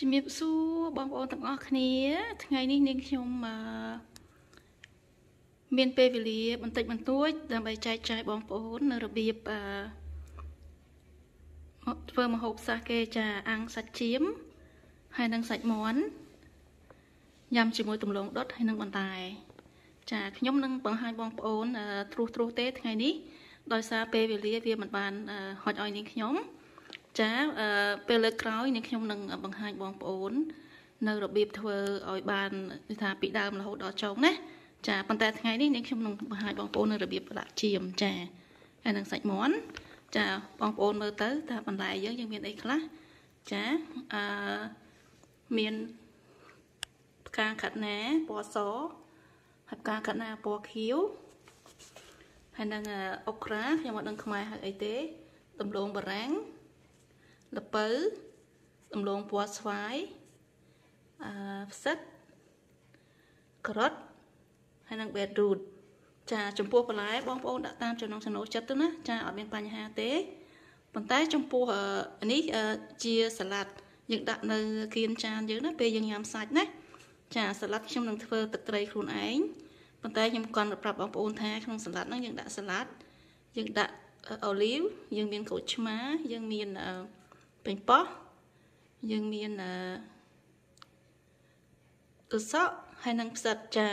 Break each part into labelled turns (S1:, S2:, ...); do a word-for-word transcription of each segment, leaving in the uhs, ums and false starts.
S1: ជំរាបសួរបងប្អូនទាំងអស់គ្នាថ្ងៃនេះនាងខ្ញុំមានពេលវេលាបន្តិចបន្តួចដើម្បីចែកចាយបងប្អូននៅរបៀបធ្វើម្ហូបសាសគេចាអាំងសាច់ចៀមហើយនិងសាច់មាន់ញ៉ាំជាមួយទំលងដុតហើយនិងបន្តែចាខ្ញុំនឹងបង្ហាញបងប្អូនត្រួសត្រាសទេថ្ងៃនេះដោយសារពេលវេលាវាមិនបានហុចឲ្យនាងខ្ញុំចាពេលលើកក្រោយនាងខ្ញុំនឹងបង្ហាញបងប្អូននៅរបៀបធ្វើឲ្យបានថាពីដើមរហូតដល់ចុងណាចាប៉ុន្តែថ្ងៃនេះនាងខ្ញុំនឹងបង្ហាញបងប្អូននៅរបៀបដាក់ចៀមចាហើយនឹងសាច់មាន់ចាបងប្អូនមើលទៅថាបន្លែយើងយើងមានអីខ្លះចាអឺមានផ្កាខាត់ណាពណ៌សហើយផ្កាខាត់ណាពណ៌ខៀវហើយនឹងអុកក្រាខ្ញុំអត់ដឹងខ្មែរហៅអីទេដំឡូងបារាំងល្ពៅដំឡូងពណ៌ស្វាយអឺផ្សិតការ៉ុតហើយនឹងប៊ីតរូតចាចំពោះបន្លែបងប្អូនដាក់តាមចំណង់ចំណូលចិត្តទៅណាចាអត់មានបញ្ហាទេប៉ុន្តែចំពោះនេះជាសាឡាត់យើងដាក់នៅគៀនចានយើងណាពេលយើងញ៉ាំសាច់ណាចាសាឡាត់ខ្ញុំនឹងធ្វើទឹកត្រីខ្លួនឯងប៉ុន្តែខ្ញុំគាត់ប្រាប់បងប្អូនថាក្នុងសាឡាត់ហ្នឹងយើងដាក់សាឡាត់យើងដាក់អូលីវយើងមានក្រូចឆ្មាយើងមានប៉េងប៉ោះយើងមានអឺកសក់ហើយនឹងផ្សិតចា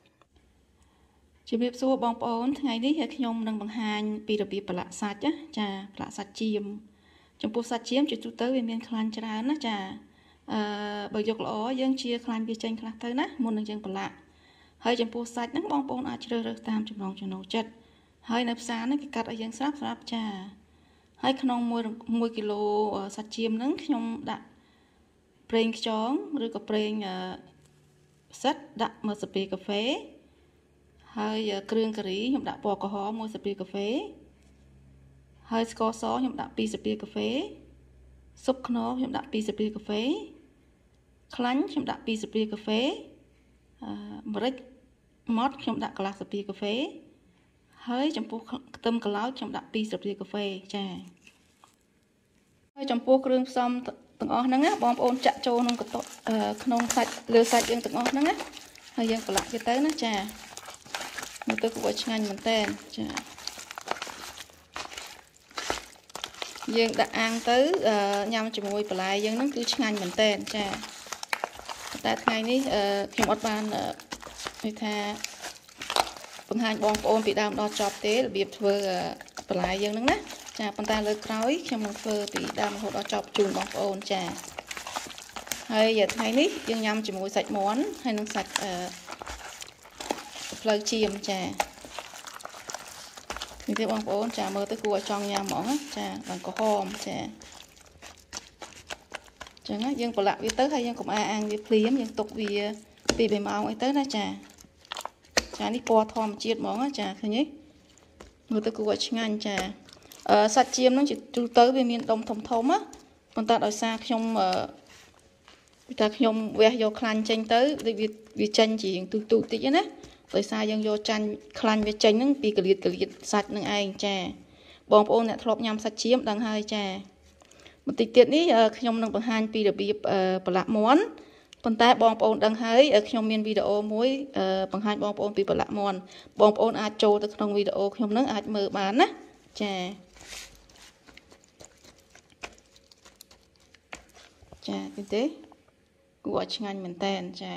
S1: ជំរាបសួរបងប្អូនថ្ងៃនេះខ្ញុំនឹងបង្ហាញពីរបៀបប្រឡាក់សាច់ណាចាប្រឡាក់សាច់ចៀមចំពោះសាច់ចៀមជាទូទៅវាមានខ្លាញ់ច្រើនណាចាអឺបើយកល្អយើងជាខ្លាញ់វាចេញខ្លះទៅណាមុននឹងយើងប្រឡាក់ហើយចំពោះសាច់ហ្នឹងបងប្អូនអាចជ្រើសរើសតាមចំណង់ចំណូលចិត្តហើយនៅផ្សារហ្នឹងគេកាត់ឲ្យយើងស្រាប់ស្រាប់ចាហើយក្នុង1គីឡូសាច់ចៀមហ្នឹងខ្ញុំដាក់ប្រេងខ្យងឬក៏ប្រេងផ្សិតដាក់មួយស្លាបព្រាកាហ្វេហើយគ្រឿងការីខ្ញុំដាក់ពណ៌ក្រហមមួយស្លាបព្រាកាហ្វេហើយស្ករសខ្ញុំដាក់ពីរស្លាបព្រាកាហ្វេស៊ុបខ្នុរខ្ញុំដាក់ពីរស្លាបព្រាកាហ្វេខ្លាញ់ខ្ញុំដាក់ពីរស្លាបព្រាកាហ្វេអឺម្រេចម៉ត់ខ្ញុំដាក់កន្លះស្លាបព្រាកាហ្វេហើយចំពោះខ្ទឹមកឡោចខ្ញុំដាក់ពីរស្លាបព្រាកាហ្វេចាហើយចំពោះគ្រឿងផ្សំទាំងអស់ហ្នឹងណាបងប្អូនចាក់ចូលក្នុងកន្ទក់ក្នុងសាច់លើសាច់យើងទាំងអស់ហ្នឹងណាហើយយើងប្រឡាក់វាទៅណាចាមើលទៅគួរឆ្ងាញ់មែនតើចាយើងដាក់អាំងទៅញ៉ាំជាមួយបន្លែយើងហ្នឹងគឺឆ្ងាញ់មែនតើចាតែថ្ងៃនេះខ្ញុំអត់បាននិយាយថាបង្ហាញបងប្អូនពីដើមដល់ចប់ទេរបៀបធ្វើបន្លែយើងហ្នឹងណាចាប៉ុន្តែលើក្រោយខ្ញុំនឹងធ្វើពីដើមរហូតដល់ចប់ជូនបងប្អូនចាហើយថ្ងៃនេះយើងញ៉ាំជាមួយសាច់មាន់ហើយនឹងសាច់អឺផ្លូវចៀមចានេះទេបងប្អូនចាមើលទៅគួរឲ្យចង់ញ៉ាំហ្មងចាបានក្រហមចាចឹងយើងប្រឡាក់វាទៅហើយយើងកុំអាអាំងវាភ្លាមយើងទុកវាពីរម៉ោងអីទៅណាចាចានេះពណ៌ធម្មជាតិហ្មងចាឃើញទេមើលទៅគួរឲ្យឆ្ងាញ់ចាអឺសាច់ចៀមហ្នឹងជាទូទៅវាមានដុំធំធំណាប៉ុន្តែដោយសារខ្ញុំអឺតែខ្ញុំវះយកខ្លាញ់ចេញទៅដូចវាវាចេញជាទូទូតិចណាដោយសារយើងយកចាញ់ខ្លាញ់វាចេញហ្នឹងពីកលៀតកលៀតសាច់នឹងឯងចាបងប្អូនអ្នកធ្លាប់ញ៉ាំសាច់ចៀមដឹងហើយចាបន្តិចទៀតនេះខ្ញុំនឹងបង្ហាញពីរបៀបប្រឡាក់មាន់ប៉ុន្តែបងប្អូនដឹងហើយខ្ញុំមានវីដេអូមួយបង្ហាញបងប្អូនពីប្រឡាក់មាន់បងប្អូនអាចចូលទៅក្នុងវីដេអូខ្ញុំហ្នឹងអាចមើលបានណាចាចាឃើញទេគួរឲ្យឆ្ងាញ់មែនតើចា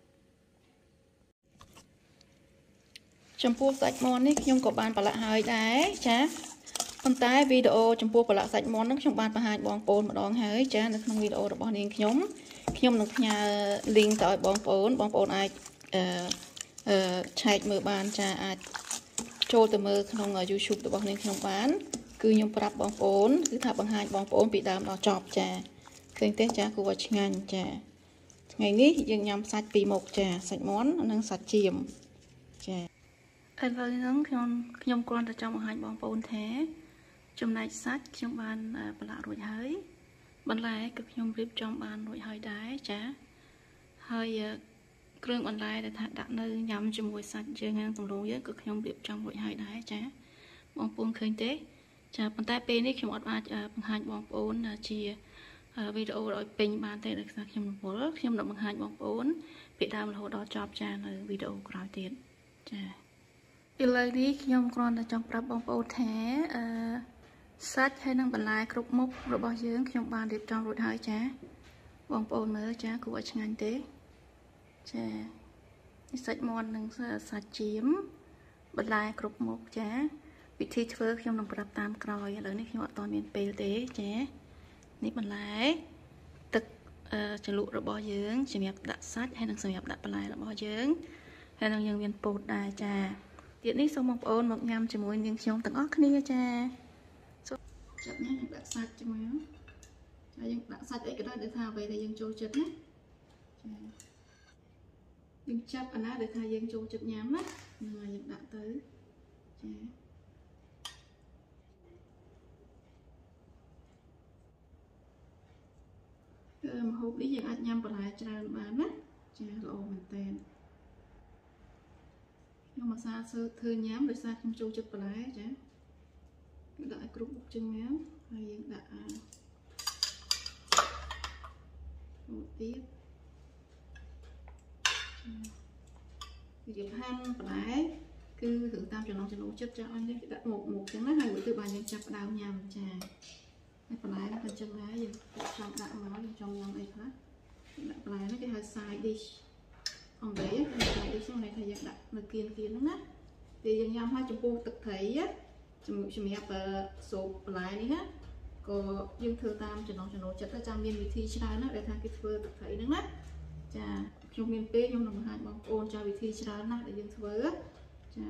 S1: ចំពោះសាច់មាន់នេះខ្ញុំក៏បានប្រឡាក់ហើយដែរចាប៉ុន្តែវីដេអូចំពោះប្រឡាក់សាច់មាន់ហ្នឹងខ្ញុំបានបង្ហាញបងប្អូនម្ដងហើយចានៅក្នុងវីដេអូរបស់នាងខ្ញុំខ្ញុំនឹងផ្ញើ link ទៅឲ្យបងប្អូនបងប្អូនអាចអឺអឺឆែកមើលបានចាអាចចូលទៅមើលក្នុង YouTube របស់នាងខ្ញុំបានគឺខ្ញុំប្រាប់បងប្អូនគឺថាបង្ហាញបងប្អូនពីដើមដល់ចប់ចាឃើញទេចាគួរឲ្យឆ្ងាញ់ចាថ្ងៃនេះយើងញ៉ាំសាច់ពីរមុខចាសាច់មាន់និងសាច់ចៀមចាឥឡូវហ្នឹងខ្ញុំខ្ញុំគ្រាន់តែចង់បង្ហាញបងប្អូនថាចំណែកសាច់ខ្ញុំបានប្រឡាក់រួចហើយបន្លែក៏ខ្ញុំរៀបចំបានរួចហើយដែរចាហើយគ្រឿងបន្លែដែលថាដាក់នៅញ៉ាំជាមួយសាច់យើងនិងទំលងយើងក៏ខ្ញុំរៀបចំរួចហើយដែរចាបងប្អូនឃើញទេចាប៉ុន្តែពេលនេះខ្ញុំអត់អាចបង្ហាញបងប្អូនជា video rồi pin ban thế được saoខ្ញុំរវល់ខ្ញុំនឹងបង្ហាញបងប្អូនពីដើមរហូតដល់ចប់ចានៅវីដេអូក្រោយទៀតចាឥឡូវនេះខ្ញុំគ្រាន់តែចង់ប្រាប់បងប្អូនថាអឺសាច់ហើយនឹងបន្លែគ្រប់មុខរបស់យើងខ្ញុំបានរៀបចំរួចហើយចាបងប្អូនមើលចាគួរឲ្យឆ្ងាញ់ទេចានេះសាច់មាន់និងសាច់ចៀមបន្លែគ្រប់មុខចាវិធីធ្វើខ្ញុំនឹងប្រាប់តាមក្រោយឥឡូវនេះខ្ញុំអត់ទាន់មានពេលទេចានេះបន្លែទឹកជ្រលក់របស់យើងសម្រាប់ដាក់សាច់ហើយនិងសម្រាប់ដាក់បន្លែរបស់យើងហើយនឹងយើងមានពោតដែរចាទៀតនេះសូមបងប្អូនមកញ៉ាំជាមួយនាងខ្ញុំទាំងអស់គ្នាចាចាប់ញ៉ាំយើងដាក់សាច់ជាមួយហើយយើងដាក់សាច់អីក៏ได้ដែលថាអ្វីដែលយើងចូលចិត្តណាចាយើងចាប់អាណាដែលថាយើងចូលចិត្តញ៉ាំណាហ្នឹងហើយយើងដាក់ទៅចាម្ហូបនេះយើងអាចញ៉ាំបន្លែច្រើនបានណាចាល្អមែនតើខ្ញុំមកសាធ្វើធ្វើញ៉ាំដោយសារខ្ញុំចូលចិត្តបន្លែចាយើងដាក់ឲ្យគ្រប់មុខជើងញ៉ាំហើយយើងដាក់អាមួយទៀតយើងហាន់បន្លែគឺរឿងតាមចំណង់ចំណូលចិត្តចាស់អស់នេះគេដាក់មុខមុខចឹងណាហើយមួយទៀតបានយើងចាប់ផ្ដើមញ៉ាំចាហើយបន្លែហ្នឹងក៏ចឹងដែរយើងចង់ដាក់មកយើងចង់ញ៉ាំអីខ្លះដាក់បន្លែហ្នឹងគេហៅ side dish អង់គ្លេសគេ side dish ហ្នឹងន័យថាយើងដាក់នៅគៀនគៀនហ្នឹងណាពេលយើងញ៉ាំហើយចំពោះទឹកត្រីជំសម្រាប់សូបបន្លែនេះណាក៏យើងធ្វើតាមចំណង់ចំណូលចិត្តទៅចាំមានវិធីច្រើនណាស់ដែលថាគេធ្វើទឹកត្រីហ្នឹងណាចាខ្ញុំមានពេលខ្ញុំនឹងបង្ហាញបងប្អូនចាវិធីច្រើនណាស់ដែលយើងធ្វើចា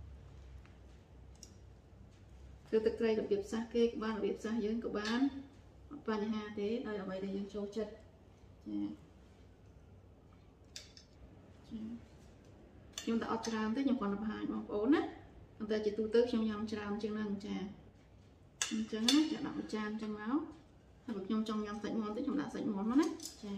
S1: ធ្វើទឹកត្រីរបៀបសាសគេក៏បានរបៀបសាសយើងក៏បានអត់បញ្ហាទេដោយអ្វីដែលយើងចូលចិត្តចាខ្ញុំតែអត់ច្រើនទេខ្ញុំគ្រាន់តែបង្ហាញបងប្អូនណាប៉ុន្តែជាទូទៅខ្ញុំញ៉ាំច្រើនជាងហ្នឹងចាអញ្ចឹងណាចាដាក់មួយចានអញ្ចឹងមកហើយបើខ្ញុំចង់ញ៉ាំសាច់មាន់ទៅខ្ញុំដាក់សាច់មាន់មកណាចា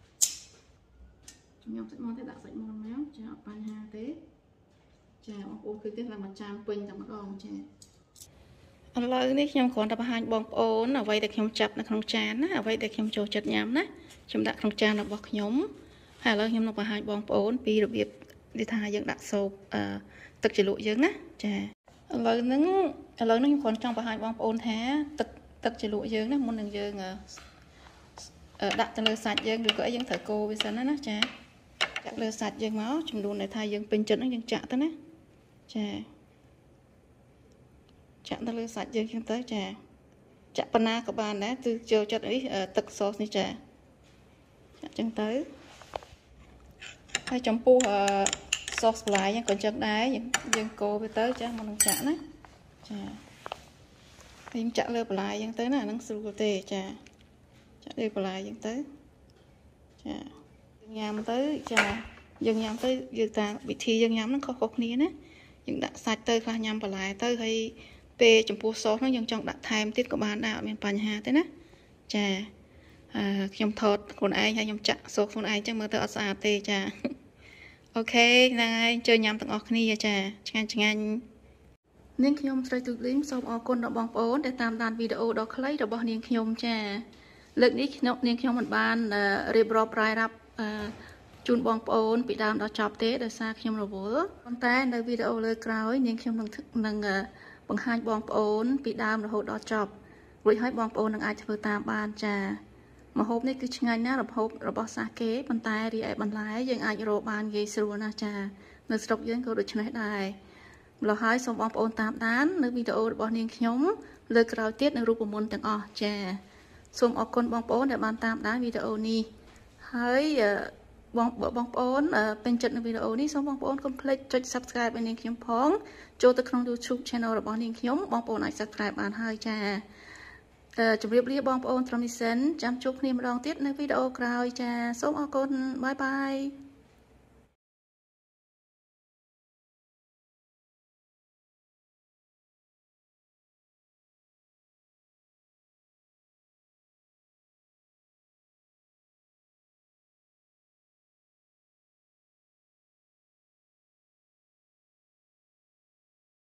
S1: ខ្ញុំញ៉ាំសាច់មាន់ទៅដាក់សាច់មាន់មកចាអត់បញ្ហាទេចាបងប្អូនឃើញទេឡើងមួយចានពេញតែម្ដងចាឥឡូវនេះខ្ញុំគ្រាន់តែបង្ហាញបងប្អូនអ្វីដែលខ្ញុំចាប់នៅក្នុងចានណាអ្វីដែលខ្ញុំចូលចិត្តញ៉ាំណាខ្ញុំដាក់ក្នុងចានរបស់ខ្ញុំហើយឥឡូវខ្ញុំនឹងបង្ហាញបងប្អូនពីរបៀបដែលថាយើងដាក់សូបអឺទឹកជ្រលក់យើងណាចាឥឡូវហ្នឹងឥឡូវនេះខ្ញុំគ្រាន់ចង់បង្ហាញបងប្អូនថាទឹកទឹកជ្រលក់យើងណាមុននឹងយើងដាក់ទៅលើសាច់យើងឬក៏អីយើងត្រូវកូរវាសិនណាណាចាចាក់លើសាច់យើងមកចំនួនដែលថាយើងពេញចិត្តហ្នឹងយើងចាក់ទៅណាចាចាក់ទៅលើសាច់យើងចឹងទៅចាចាក់ប៉ុណ្ណាក៏បានដែរគឺចូលចិត្តអីទឹកសសនេះចាចាក់ចឹងទៅហើយចំពោះសសបន្លែហ្នឹងក៏ចឹងដែរយើងយើងកូរវាទៅចាមុននឹងចាក់ណាចាយើងចាក់លើបន្លែហ្នឹងទៅណាហ្នឹងស្រួលទេចាចាក់លើបន្លែហ្នឹងទៅចាញ៉ាំទៅចាយើងញ៉ាំទៅយើងតាវិធីយើងញ៉ាំហ្នឹងខុសៗគ្នាណាយើងដាក់សាច់ទៅខ្លះញ៉ាំបន្លែទៅហើយពេលចំពោះសសហ្នឹងយើងចង់ដាក់ថែមទៀតក៏បានដែរអត់មានបញ្ហាទេណាចាអឺខ្ញុំថតខ្លួនឯងហើយខ្ញុំចាក់សសខ្លួនឯងចឹងមើលទៅអត់ស្អាតទេចាអូខេហ្នឹងហើយជួយញ៉ាំទាំងអស់គ្នាចាឆ្ងាញ់ឆ្ងាញ់នាងខ្ញុំស្រីទូលីមសូមអរគុណដល់បងប្អូនដែលតាមដានវីដេអូដ៏ខ្លីរបស់នាងខ្ញុំចាលើកនេះខ្ញុំនាងខ្ញុំមិនបានរៀបរាប់រាយរាប់ជូនបងប្អូនពីដើមដល់ចប់ទេដោយសារខ្ញុំរវល់ប៉ុន្តែនៅវីដេអូលើក្រោយនាងខ្ញុំនឹងនឹងបង្ហាញបងប្អូនពីដើមរហូតដល់ចប់រួចហើយបងប្អូននឹងអាចធ្វើតាមបានចាម្ហូបនេះគឺឆ្ងាញ់ណាស់ម្ហូបរបស់សាសគេប៉ុន្តែរីឯបន្លែយើងអាចរកបានងាយស្រួលណាស់ចានៅស្រុកយើងក៏ដូចនេះដែរម្ល៉េះហើយសូមបងប្អូនតាមដាននៅវីដេអូរបស់នាងខ្ញុំលើក្រោយទៀតនៅរូបមន្តទាំងអស់ចាសូមអរគុណបងប្អូនដែលបានតាមដានវីដេអូនេះហើយបងបងប្អូនពេញចិត្តនៅវីដេអូនេះសូមបងប្អូនកុំភ្លេចចុច Subscribe ឲ្យនាងខ្ញុំផងចូលទៅក្នុង YouTube Channel របស់នាងខ្ញុំបងប្អូនអាច Subscribe បានហើយចាជម្រាបលាបងប្អូនត្រឹមនេះសិនចាំជួបគ្នាម្ដងទៀតនៅវីដេអូក្រោយចាសូមអរគុណបាយបាយ